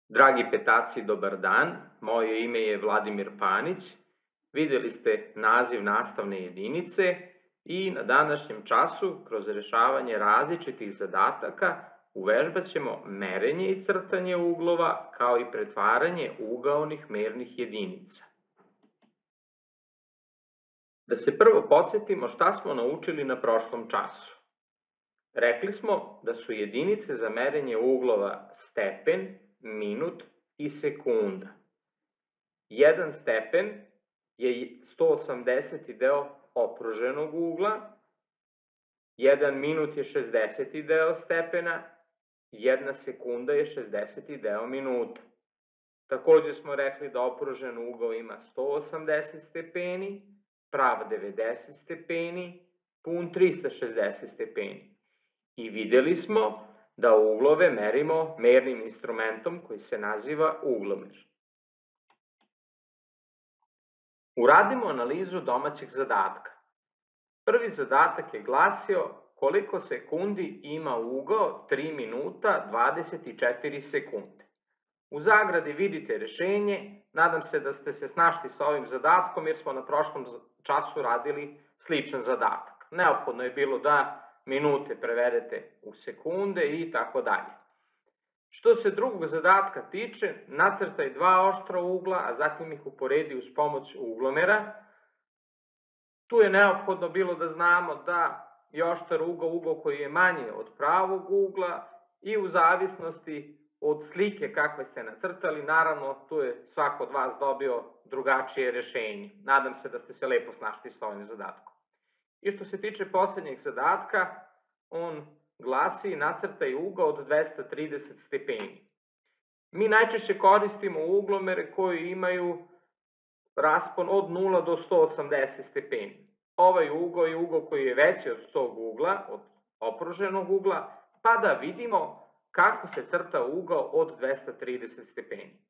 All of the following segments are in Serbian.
Dragi petaci, dobar dan. Moje ime je Vladimir Panić. Videli ste naziv nastavne jedinice i na današnjem času kroz rešavanje različitih zadataka uvežbat ćemo merenje i crtanje uglova kao i pretvaranje ugaonih mernih jedinica. Da se prvo podsjetimo šta smo naučili na prošlom času. Rekli smo da su jedinice za merenje uglova stepen, minut i sekunda. 1 stepen je 180. deo opruženog ugla, 1 minut je 60. deo stepena, 1 sekunda je 60. deo minuta. Takođe smo rekli da opružen ugao ima 180 stepeni, prav 90 stepeni, pun 360 stepeni. I videli smo da uglove merimo mernim instrumentom koji se naziva uglomer. Uradimo analizu domaćeg zadatka. Prvi zadatak je glasio koliko sekundi ima ugao 3 minuta 24 sekunde. U zagradi vidite rešenje, nadam se da ste se snašli sa ovim zadatkom jer smo na prošlom času radili sličan zadatak. Neophodno je bilo da minute prevedete u sekunde i tako dalje. Što se drugog zadatka tiče, nacrtaj 2 oštra ugla, a zatim ih uporedi uz pomoć uglomera. Tu je neophodno bilo da znamo da je oštar ugao koji je manji od pravog ugla i u zavisnosti od slike kakve ste nacrtali, naravno tu je svako od vas dobio drugačije rešenje. Nadam se da ste se lepo snašli sa ovim zadatkom. I što se tiče poslednjeg zadatka, on glasi nacrtaj ugao od 230 stepeni. Mi najčešće koristimo uglomere koji imaju raspon od 0 do 180 stepeni. Ovaj ugao je ugao koji je veći od tog ugla, od opruženog ugla, pa da vidimo kako se crta ugao od 230 stepeni.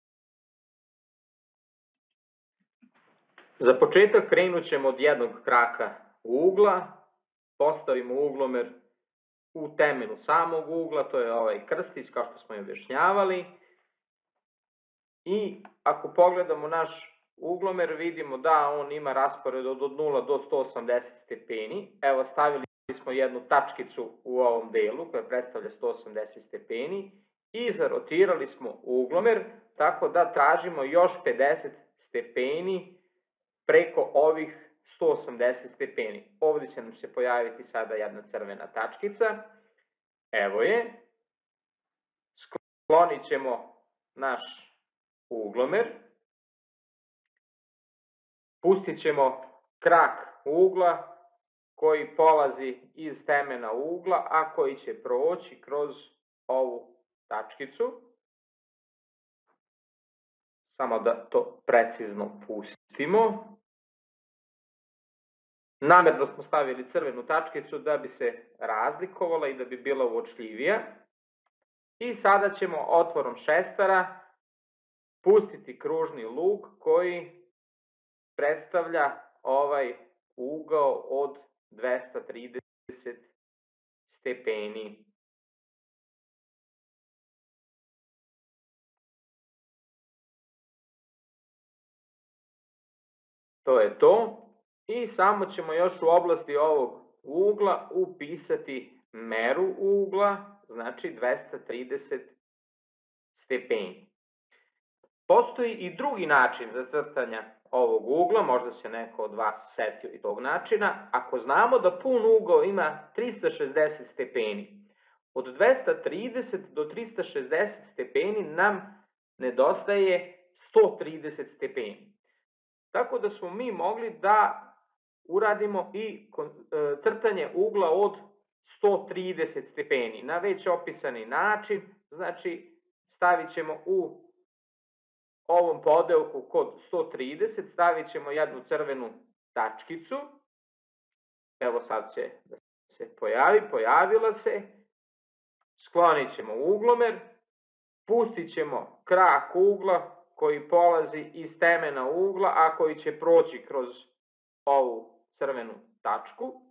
Za početak krenut ćemo od jednog kraka ugla, postavimo uglomer u temenu samog ugla, to je ovaj krstić kao što smo i objašnjavali. I ako pogledamo naš uglomer vidimo da on ima raspored od 0 do 180 stepeni. Evo stavili smo jednu tačkicu u ovom delu koja predstavlja 180 stepeni i zarotirali smo uglomer tako da tražimo još 50 stepeni preko ovih 180 stepeni. Ovdje će nam se pojaviti sada jedna crvena tačkica. Evo je. Sklonit ćemo naš uglomer. Pustit ćemo krak ugla koji polazi iz temena ugla, a koji će proći kroz ovu tačkicu. Samo da to precizno pustimo. Namerno smo stavili crvenu tačkicu da bi se razlikovala i da bi bila uočljivija. I sada ćemo otvorom šestara pustiti kružni luk koji predstavlja ovaj ugao od 230 stepeni. To je to. I samo ćemo još u oblasti ovog ugla upisati meru ugla, znači 230 stepeni. Postoji i drugi način za crtanje ovog ugla, možda se neko od vas setio i tog načina. Ako znamo da pun ugao ima 360 stepeni, od 230 do 360 stepeni nam nedostaje 130 stepeni. Tako da smo mi mogli da uradimo i crtanje ugla od 130 stepeni na već opisani način, znači stavit ćemo u ovom podelku kod 130, stavit ćemo jednu crvenu tačkicu, evo sad će da se pojavi, pojavila se, sklonit ćemo uglomer, pustit ćemo krak ugla koji polazi iz temena ugla, a koji će proći kroz ovu crvenu tačku.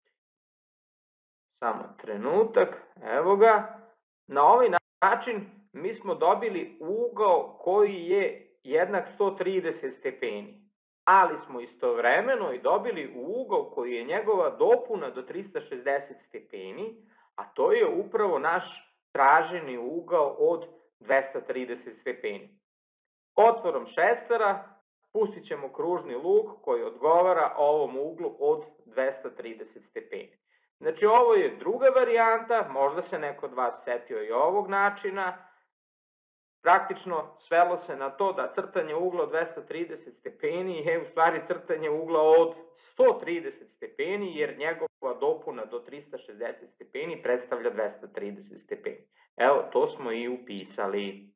Samo trenutak, evo ga. Na ovaj način mi smo dobili ugao koji je jednak 130 stepeni, ali smo istovremeno i dobili ugao koji je njegova dopuna do 360 stepeni, a to je upravo naš traženi ugao od 230 stepeni. Otvorom šestera pustit ćemo kružni luk koji odgovara ovom uglu od 230 stepeni. Znači ovo je druga varijanta, možda se neko od vas setio i ovog načina. Praktično svelo se na to da crtanje ugla od 230 stepeni je u stvari crtanje ugla od 130 stepeni, jer njegova dopuna do 360 stepeni predstavlja 230 stepeni. Evo, to smo i upisali.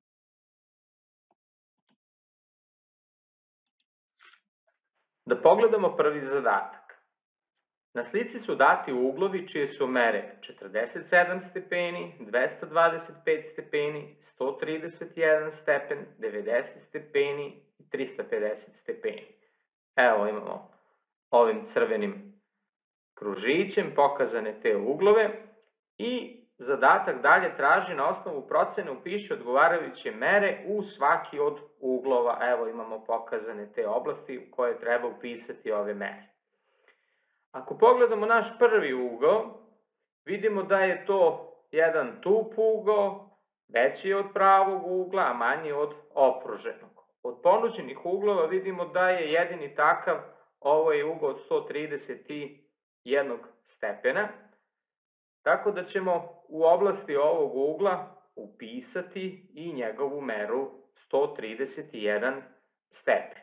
Da pogledamo prvi zadatak. Na slici su dati uglovi čije su mere 47 stepeni, 225 stepeni, 131 stepen, 90 stepeni i 350 stepeni. Evo imamo ovim crvenim kružićem pokazane te uglove i zadatak dalje traži na osnovu procene upiši odgovarajuće mere u svaki od uglova. Evo imamo pokazane te oblasti u koje treba upisati ove mere. Ako pogledamo naš prvi ugao, vidimo da je to jedan tup ugao, veći od pravog ugla, a manji od okruženog. Od ponuđenih uglova vidimo da je jedini takav ovaj ugao od 131 stepena, tako da ćemo u oblasti ovog ugla upisati i njegovu meru 131 stepen.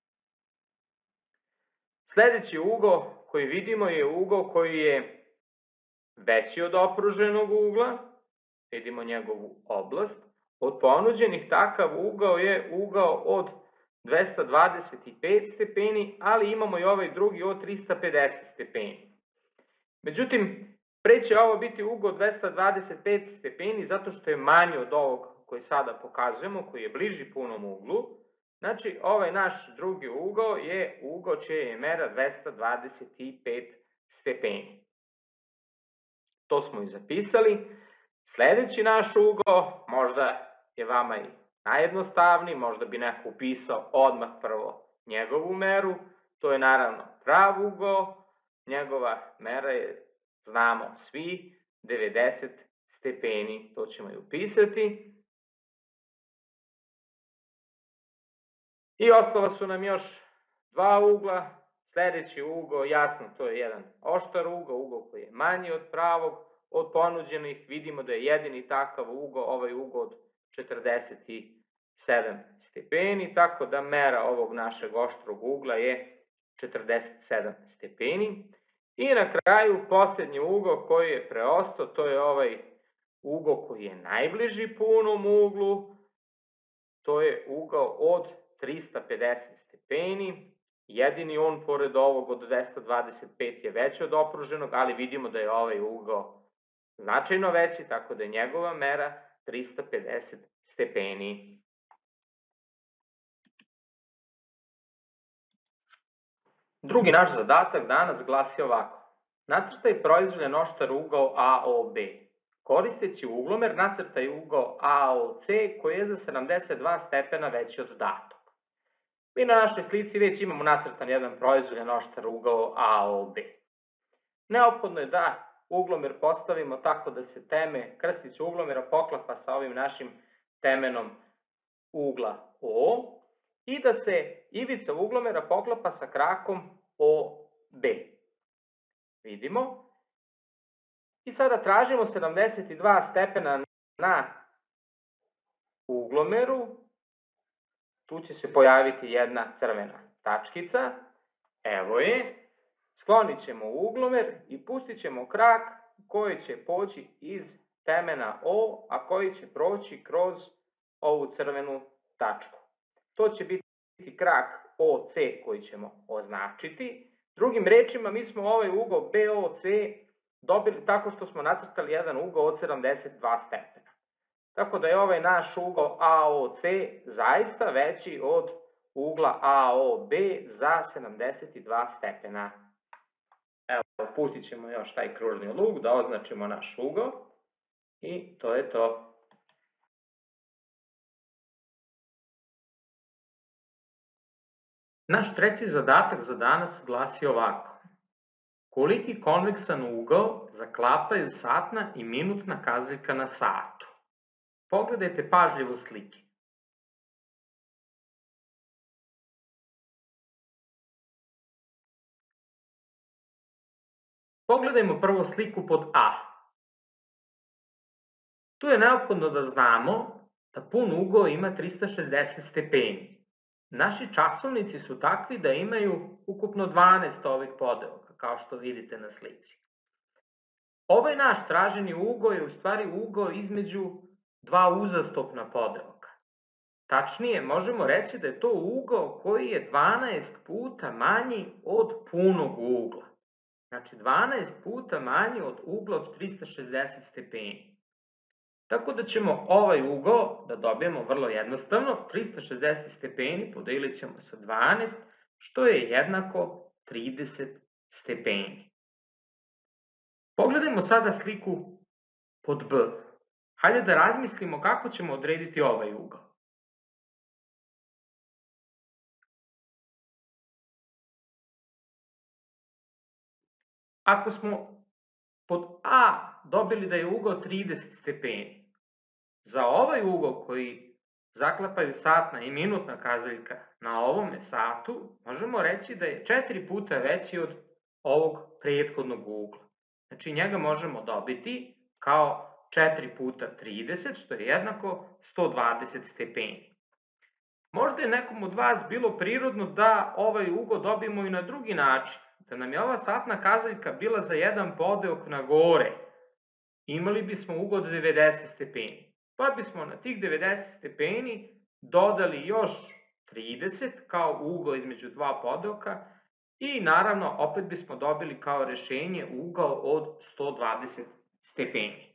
Sledeći ugao koji vidimo je ugao koji je veći od okruženog ugla, vidimo njegovu oblast. Od ponuđenih takav ugao je ugao od 225 stepeni, ali imamo i ovaj drugi od 350 stepeni. Međutim, pre će ovo biti ugao 225 stepeni zato što je manji od ovog koji sada pokazujemo, koji je bliži punom uglu. Znači, ovaj naš drugi ugao je ugao čija je mera 225 stepeni. To smo i zapisali. Sledeći naš ugao, možda je vama i najjednostavniji, možda bi neko upisao odmah prvo njegovu meru, to je naravno prav ugao, njegova mera je, znamo svi, 90 stepeni, to ćemo i upisati. I ostala su nam još dva ugla. Sledeći ugao, jasno, to je jedan oštar ugao, ugao koji je manji od pravog. Od ponuđenih vidimo da je jedini takav ugao, ovaj ugao od 47 stepeni, tako da mera ovog našeg oštrog ugla je 47 stepeni. I na kraju, poslednji ugao koji je preostao, to je ovaj ugao koji je najbliži punom uglu, to je ugao od 350 stepeni, jedini on pored ovog od 225 je veći od okruženog, ali vidimo da je ovaj ugao značajno veći, tako da je njegova mera 350 stepeni. Drugi naš zadatak danas glasi ovako. Nacrtaj proizvoljen oštar ugao AOB. Koristeći uglomer nacrtaj ugao AOC koji je za 72 stepena veći od datog. Mi na našoj slici već imamo nacrtan jedan proizvoljen oštar ugao AOB. Neophodno je da uglomer postavimo tako da se teme, krstić uglomera poklapa sa ovim našim temenom ugla O i da se ivica uglomera poklapa sa krakom OB. Vidimo. I sada tražimo 72 stepena na uglomeru. Tu će se pojaviti jedna crvena tačkica. Evo je. Sklonit ćemo uglomer i pustit ćemo krak koji će poći iz temena O, a koji će proći kroz ovu crvenu tačku. To će biti krak OC koji ćemo označiti. Drugim rečima, mi smo ovaj ugao BOC dobili tako što smo nacrtali jedan ugao od 72 stepena. Tako da je ovaj naš ugao AOC zaista veći od ugla AOB za 72 stepena. Evo, pustit ćemo još taj kružni luk da označimo naš ugao i to je to. Naš treći zadatak za danas glasi ovako. Koliki konveksan ugao zaklapaju satna i minutna kazaljka na satu? Pogledajte pažljivo slike. Pogledajmo prvo sliku pod A. Tu je neophodno da znamo da pun ugao ima 360 stepeni. Naši časovnici su takvi da imaju ukupno 12 ovih podeoka, kao što vidite na slici. Ovaj naš traženi ugao je u stvari ugao između dva uzastopna podeoka. Tačnije, možemo reći da je to ugao koji je 12 puta manji od punog ugla. Znači 12 puta manji od ugla od 360 stepeni. Tako da ćemo ovaj ugao da dobijemo vrlo jednostavno, 360 stepeni podelit ćemo sa 12, što je jednako 30 stepeni. Pogledajmo sada sliku pod B. Hajde da razmislimo kako ćemo odrediti ovaj ugao. Ako smo pod A dobili da je ugao 30 stepeni, za ovaj ugao koji zaklapaju satna i minutna kazaljka na ovome satu, možemo reći da je 4 puta veći od ovog prethodnog ugla. Znači njega možemo dobiti kao 4 puta 30, što je jednako 120 stepeni. Možda je nekom od vas bilo prirodno da ovaj ugao dobijemo i na drugi način, da nam je ova satna kazaljka bila za jedan podeok na gore, imali bismo ugao od 90 stepeni. Pa bismo na tih 90 stepeni dodali još 30 kao ugao između dva podeoka i naravno opet bismo dobili kao rešenje ugao od 120 stepeni.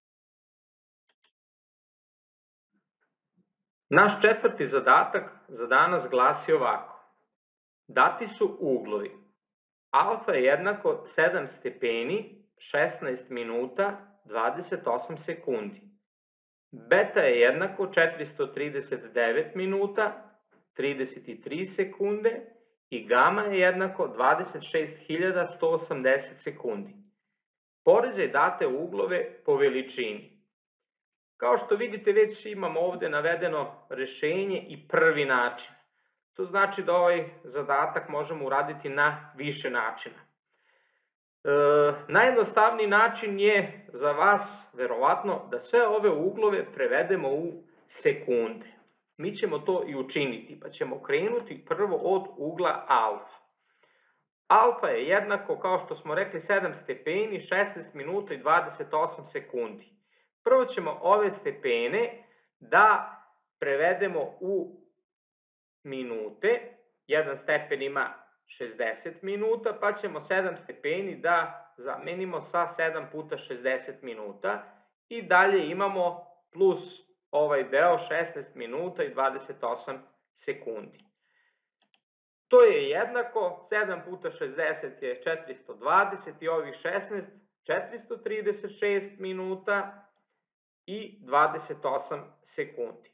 Naš četvrti zadatak za danas glasi ovako. Dati su uglovi. Alfa je jednako 7 stepeni, 16 minuta, 28 sekundi. Beta je jednako 439 minuta, 33 sekunde i gama je jednako 26.180 sekundi. Poređaj date uglove po veličini. Kao što vidite, već imamo ovde navedeno rešenje i prvi način. To znači da ovaj zadatak možemo uraditi na više načina. Najjednostavniji način je za vas, verovatno, da sve ove uglove prevedemo u sekunde. Mi ćemo to i učiniti, pa ćemo krenuti prvo od ugla alfa. Alfa je jednako, kao što smo rekli, 7 stepeni, 16 minuta i 28 sekundi. Prvo ćemo ove stepene da prevedemo u minute. Jedan stepen ima 60 minuta, pa ćemo 7 stepeni da zamenimo sa 7 puta 60 minuta i dalje imamo plus ovaj deo 16 minuta i 28 sekundi. To je jednako, 7 puta 60 je 420 i ovih 16, 436 minuta i 28 sekundi.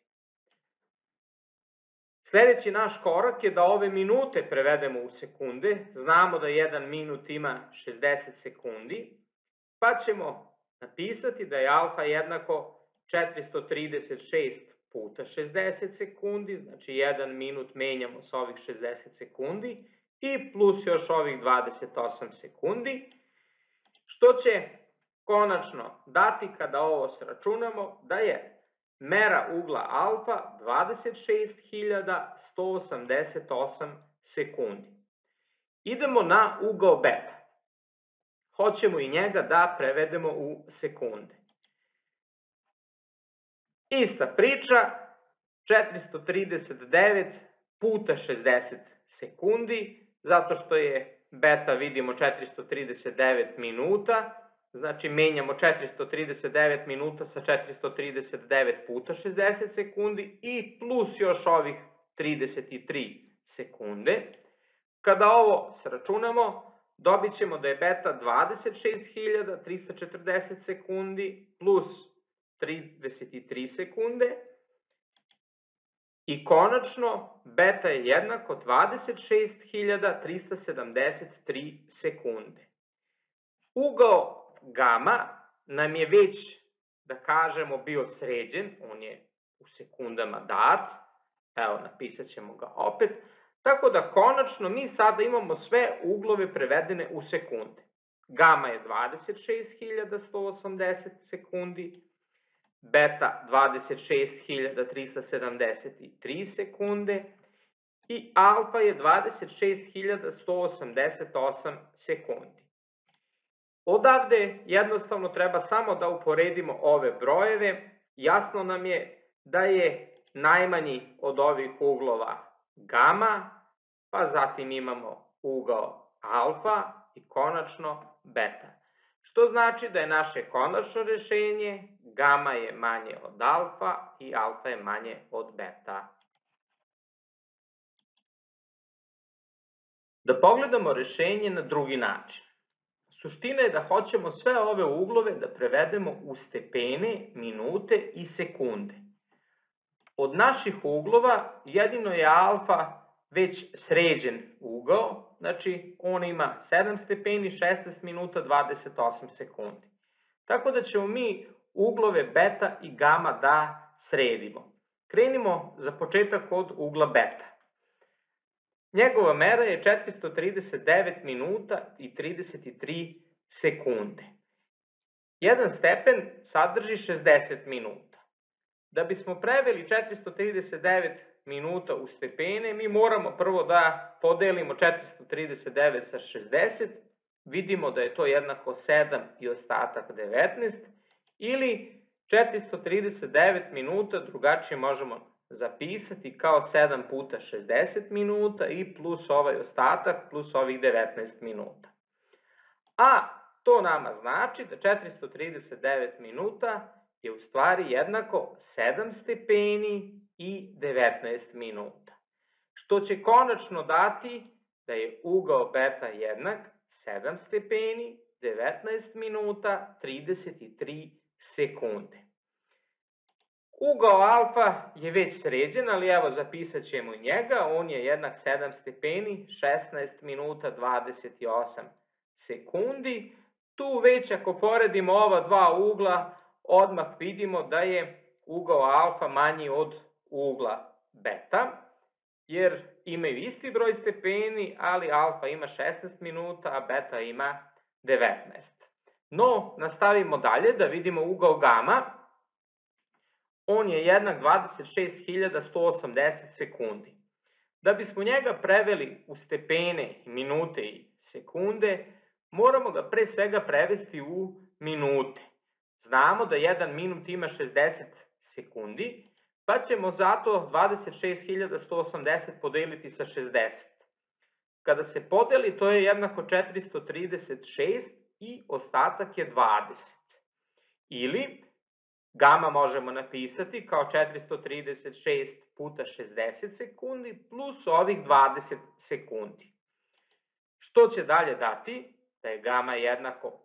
Sljedeći naš korak je da ove minute prevedemo u sekunde. Znamo da jedan minut ima 60 sekundi, pa ćemo napisati da je alfa jednako 436 puta 60 sekundi, znači jedan minut menjamo sa ovih 60 sekundi i plus još ovih 28 sekundi, što će konačno dati, kada ovo sračunamo, da je mera ugla alfa 26.188 sekundi. Idemo na ugao beta. Hoćemo i njega da prevedemo u sekunde. Ista priča, 439 puta 60 sekundi, zato što je beta, vidimo, 439 minuta, znači menjamo 439 minuta sa 439 puta 60 sekundi i plus još ovih 33 sekunde. Kada ovo sračunamo, dobit ćemo da je beta 26.340 sekundi plus 33 sekunde I konačno, beta je jednako 26.373 sekunde. Ugao gama nam je već, da kažemo, bio sređen, on je u sekundama dat, evo napisat ćemo ga opet, tako da konačno mi sada imamo sve uglove prevedene u sekunde. Gama je 26.180 sekundi, beta 26.373 sekunde i alfa je 26.188 sekundi. Odavde jednostavno treba samo da uporedimo ove brojeve. Jasno nam je da je najmanji od ovih uglova gama, pa zatim imamo ugao alfa i konačno beta. Što znači da je naše konačno rešenje gama je manje od alfa i alfa je manje od beta. Da pogledamo rešenje na drugi način. Suština je da hoćemo sve ove uglove da prevedemo u stepene, minute i sekunde. Od naših uglova jedino je alfa već sređen ugao, znači on ima 7 stepeni, 16 minuta, 28 sekundi. Tako da ćemo mi uglove beta i gama da sredimo. Krenimo za početak od ugla beta. Njegova mera je 439 minuta i 33 sekunde. Jedan stepen sadrži 60 minuta. Da bismo preveli 439 minuta u stepene, mi moramo prvo da podelimo 439 sa 60, vidimo da je to jednako 7 i ostatak 19, ili 439 minuta drugačije možemo zapisati kao 7 puta 60 minuta i plus ovaj ostatak plus ovih 19 minuta. A to nama znači da 439 minuta je u stvari jednako 7 stepeni i 19 minuta. Što će konačno dati da je ugao beta jednak 7 stepeni, 19 minuta, 33 sekunde. Ugao alfa je već sređen, ali evo zapisat ćemo i njega, on je jednak 7 stepeni, 16 minuta, 28 sekundi. Tu već ako poredimo ova dva ugla, odmah vidimo da je ugao alfa manji od ugla beta, jer imaju isti broj stepeni, ali alfa ima 16 minuta, a beta ima 19. No, nastavimo dalje da vidimo ugao gama. On je jednak 26.180 sekundi. Da bismo njega preveli u stepene, minute i sekunde, moramo ga pre svega prevesti u minute. Znamo da jedan minut ima 60 sekundi, pa ćemo zato 26.180 podeliti sa 60. Kada se podeli, to je jednako 436 i ostatak je 20. Ili gama možemo napisati kao 436 puta 60 sekundi plus ovih 20 sekundi. Što će dalje dati? Da je gama jednako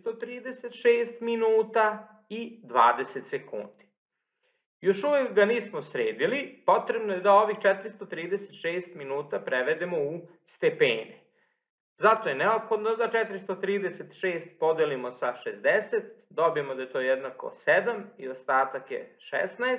436 minuta i 20 sekundi. Još uvijek ga nismo sredili, potrebno je da ovih 436 minuta prevedemo u stepene. Zato je neophodno da 436 podelimo sa 60, dobijemo da je to jednako 7 i ostatak je 16.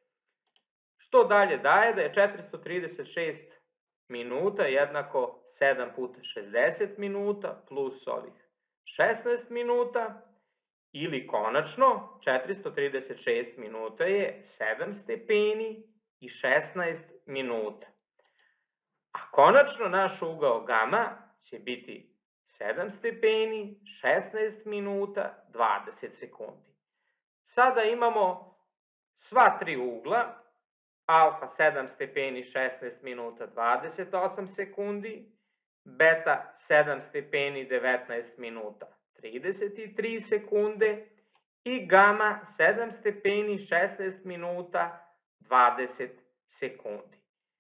Što dalje daje da je 436 minuta jednako 7 puta 60 minuta plus ovih 16 minuta, ili konačno 436 minuta je 7 stepeni i 16 minuta. A konačno naš ugao gama će biti 7 stepeni, 16 minuta, 20 sekundi. Sada imamo sva tri ugla, alfa 7 stepeni, 16 minuta, 28 sekundi, beta 7 stepeni, 19 minuta, 33 sekunde i gama 7 stepeni, 16 minuta, 20 sekundi.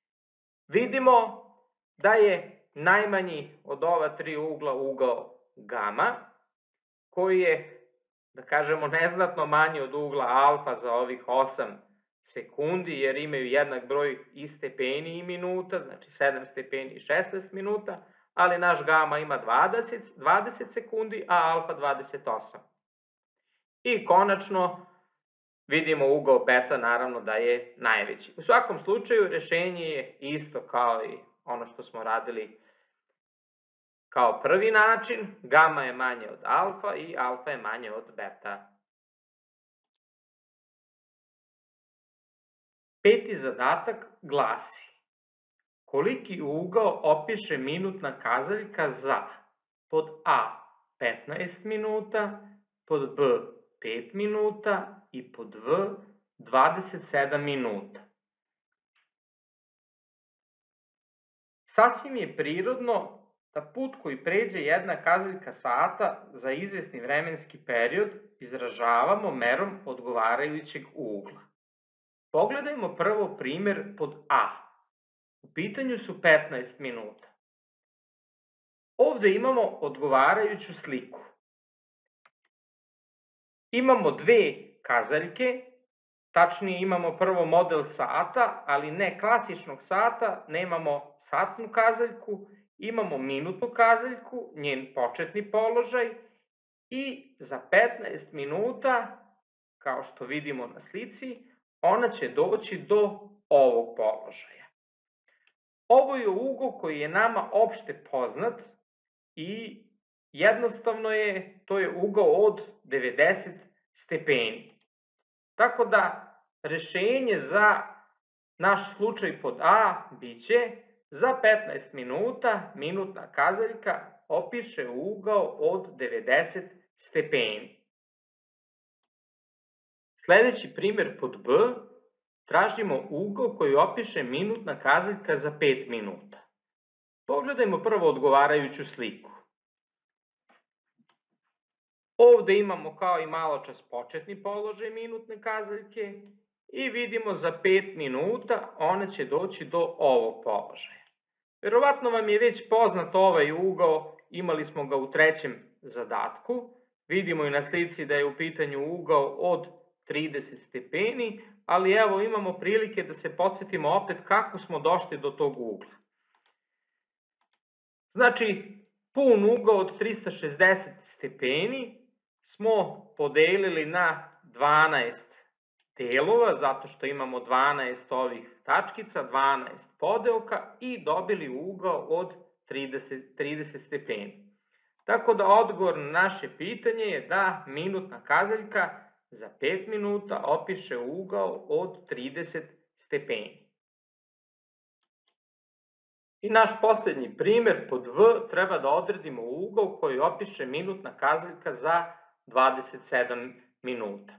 Vidimo da je najmanji od ova tri ugla ugao gama, koji je, da kažemo, neznatno manji od ugla alfa za ovih 8 sekundi jer imaju jednak broj i stepeni i minuta, znači 7 stepeni i 16 minuta, ali naš gama ima 20 sekundi, a alfa 28. I konačno vidimo ugao beta, naravno da je najveći. U svakom slučaju rešenje je isto kao i ono što smo radili kao prvi način, gama je manje od alfa i alfa je manje od beta. Peti zadatak glasi: koliki ugao opiše minutna kazaljka za pod A 15 minuta, pod B 5 minuta i pod V 27 minuta. Sasvim je prirodno da put koji pređe jedna kazaljka sata za izvesni vremenski period izražavamo merom odgovarajućeg ugla. Pogledajmo prvo primer pod A. U pitanju su 15 minuta. Ovde imamo odgovarajuću sliku. Imamo dve kazaljke, tačnije imamo prvo model sata, ali ne klasičnog sata, nemamo satnu kazaljku, imamo minutnu kazaljku, njen početni položaj i za 15 minuta, kao što vidimo na slici, ona će doći do ovog položaja. Ovo je ugao koji je nama opšte poznat i jednostavno to je ugao od 90 stepeni. Tako da rešenje za naš slučaj pod A biće za 15 minuta minutna kazaljka opiše ugao od 90 stepeni. Sledeći primer pod B, tražimo ugao koji opiše minutna kazaljka za 5 minuta. Pogledajmo prvo odgovarajuću sliku. Ovde imamo kao i maločas početni položaj minutne kazaljke i vidimo za 5 minuta ona će doći do ovog položaja. Verovatno vam je već poznat ovaj ugao, imali smo ga u trećem zadatku. Vidimo i na slici da je u pitanju ugao od 30 stepeni, ali evo imamo prilike da se podsjetimo opet kako smo došli do tog ugla. Znači, pun ugao od 360 stepeni smo podelili na 12 delova, zato što imamo 12 ovih tačkica, 12 podelka i dobili ugao od 30 stepeni. Tako da odgovor na naše pitanje je da minutna kazaljka za 5 minuta opiše ugao od 30 stepeni. I naš poslednji primer pod V treba da odredimo ugao koji opiše minutna kazaljka za 27 minuta.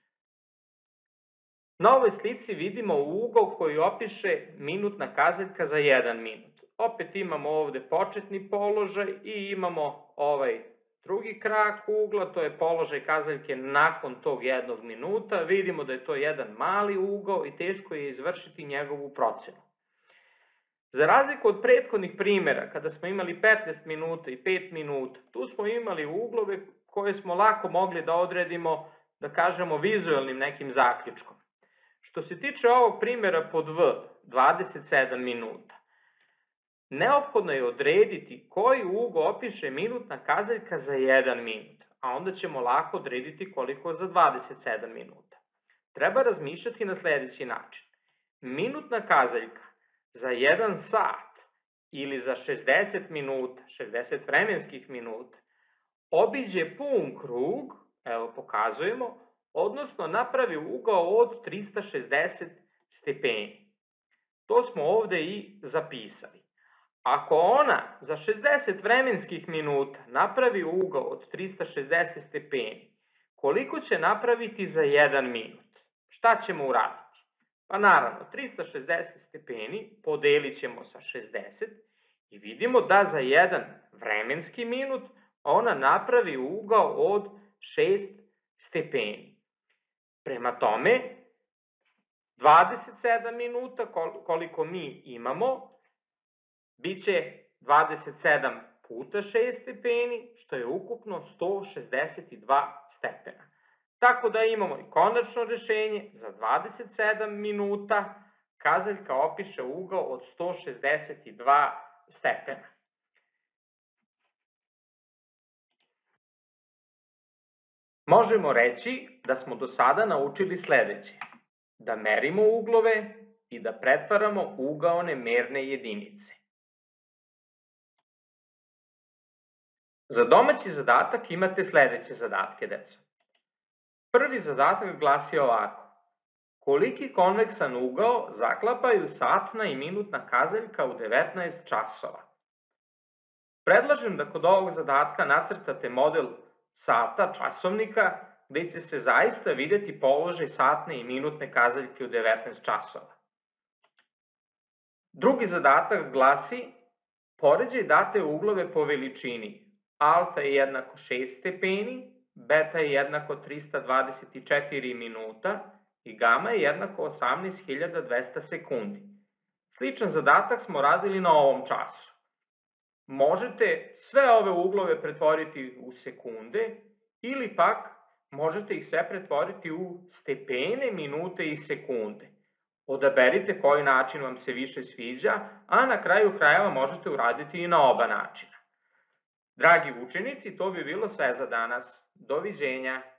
Na ovoj slici vidimo ugao koji opiše minutna kazaljka za 1 minut. Opet imamo ovde početni položaj i imamo ovaj drugi krak ugla, to je položaj kazaljke nakon tog 1 minuta. Vidimo da je to jedan mali ugao i teško je izvršiti njegovu procenu. Za razliku od prethodnih primera, kada smo imali 15 minuta i 5 minuta, tu smo imali uglove koje smo lako mogli da odredimo, da kažemo, vizualnim nekim zaključkom. Što se tiče ovog primera pod V, 27 minuta, neophodno je odrediti koji ugao opiše minutna kazaljka za 1 minut, a onda ćemo lako odrediti koliko za 27 minuta. Treba razmišljati na sledeći način. Minutna kazaljka za 1 sat ili za 60 minuta, 60 vremenskih minuta, obiđe pun krug, evo pokazujemo, odnosno napravi ugao od 360 stepeni. To smo ovde i zapisali. Ako ona za 60 vremenskih minuta napravi ugao od 360 stepeni, koliko će napraviti za 1 minut? Šta ćemo uraditi? Pa naravno, 360 stepeni podelit ćemo sa 60 i vidimo da za 1 vremenski minut ona napravi ugao od 6 stepeni. Prema tome, 27 minuta koliko mi imamo, bit će 27 puta 6 stepeni, što je ukupno 162 stepena. Tako da imamo i konačno rešenje za 27 minuta, kazaljka opiše ugao od 162 stepena. Možemo reći da smo do sada naučili sledeće: da merimo uglove i da pretvaramo u ugaone merne jedinice. Za domaći zadatak imate sledeće zadatke, deco. Prvi zadatak glasi ovako: koliki konveksan ugao zaklapaju satna i minutna kazaljka u 19 časova? Predlažem da kod ovog zadatka nacrtate model sata, časovnika, gde će se zaista videti položaj satne i minutne kazaljke u 19 časova. Drugi zadatak glasi: poređaj date uglove po veličini. Alfa je jednako 6 stepeni, beta je jednako 324 minuta i gama je jednako 18.200 sekundi. Sličan zadatak smo radili na ovom času. Možete sve ove uglove pretvoriti u sekunde ili pak možete ih sve pretvoriti u stepene, minute i sekunde. Odaberite koji način vam se više sviđa, a na kraju krajeva možete uraditi i na oba načina. Dragi učenici, to bi bilo sve za danas. Doviđenja!